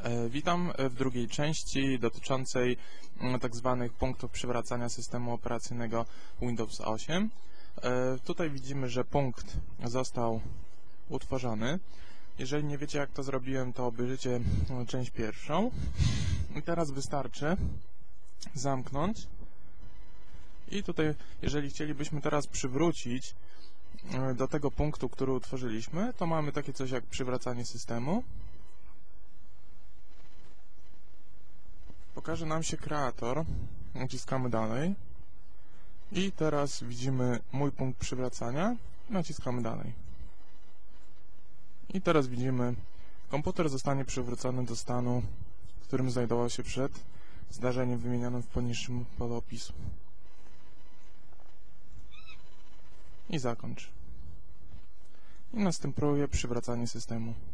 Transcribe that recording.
Witam w drugiej części dotyczącej tak zwanych punktów przywracania systemu operacyjnego Windows 8. Tutaj widzimy, że punkt został utworzony. Jeżeli nie wiecie, jak to zrobiłem, to obejrzyjcie część pierwszą. I teraz wystarczy zamknąć. I tutaj, jeżeli chcielibyśmy teraz przywrócić do tego punktu, który utworzyliśmy, to mamy takie coś jak przywracanie systemu. Pokaże nam się kreator, naciskamy dalej i teraz widzimy mój punkt przywracania, naciskamy dalej. I teraz widzimy, komputer zostanie przywrócony do stanu, w którym znajdował się przed zdarzeniem wymienionym w poniższym polu opisu. I zakończ. I następuje przywracanie systemu.